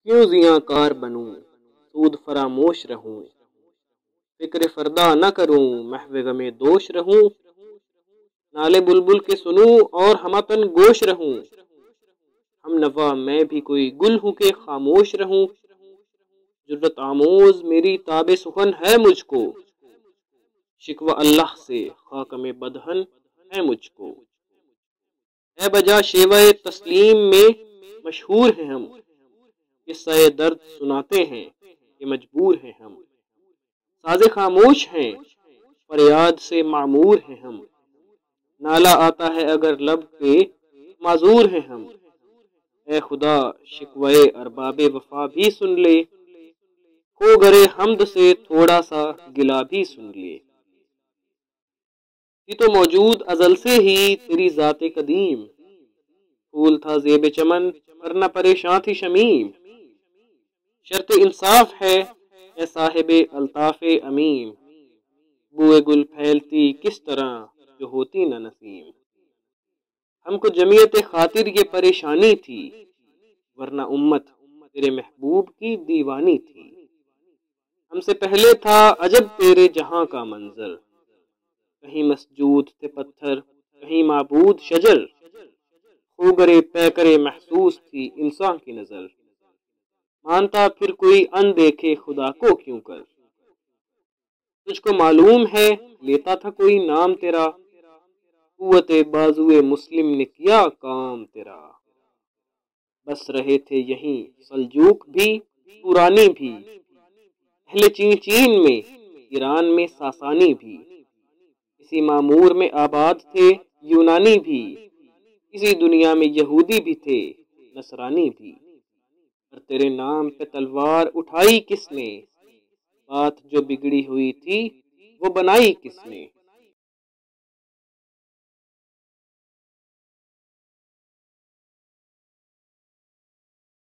کیوں زیاں کار بنوں سود فراموش رہوں، فکر فردا نہ کروں محو غم دوش رہوں، نالے بلبل کے سنوں اور ہمتن گوش رہوں، ہم نوا میں بھی کوئی گل ہوں کہ خاموش رہوں، جرت آموز میری تاب سخن ہے مجھ کو، شکوہ اللہ سے خاکم بدہن ہے مجھ کو، اے بجا شیوہ تسلیم میں مشہور ہیں ہم، قصہ درد سناتے ہیں کہ مجبور ہیں ہم، ساز خاموش ہیں فریاد سے معمور ہیں ہم، نالا آتا ہے اگر لب پہ معذور ہیں ہم، اے خدا شکوہ ارباب وفا بھی سن لے، کھو گرے حمد سے تھوڑا سا گلا بھی سن لے، تھی تو موجود ازل سے ہی تیری ذات قدیم، پھول تھا زیب چمن ورنہ پریشاں تھی شمیم، شرط انصاف ہے اے صاحب الطاف امیم، بوئے گل پھیلتی کس طرح جو ہوتی نہ نسیم، ہم کو جمعیت خاطر یہ پریشانی تھی ورنہ امت تیرے محبوب کی دیوانی تھی، ہم سے پہلے تھا عجب تیرے جہاں کا منظر، کہیں مسجود تھے پتھر کہیں معبود شجر، خوگرے پیکرے محسوس تھی انسان کی نظر، مانتا پھر کوئی ان دیکھے خدا کو کیوں کر، تجھ کو معلوم ہے لیتا تھا کوئی نام تیرا، قوت بازوئے مسلم نے کیا کام تیرا، بس رہے تھے یہیں سلجوق بھی پرانی بھی، اہل چین میں ایران میں ساسانی بھی، اسی معمور میں آباد تھے یونانی بھی، اسی دنیا میں یہودی بھی تھے نصرانی بھی، پر تیرے نام پہ تلوار اٹھائی کس نے، بات جو بگڑی ہوئی تھی وہ بنائی کس نے،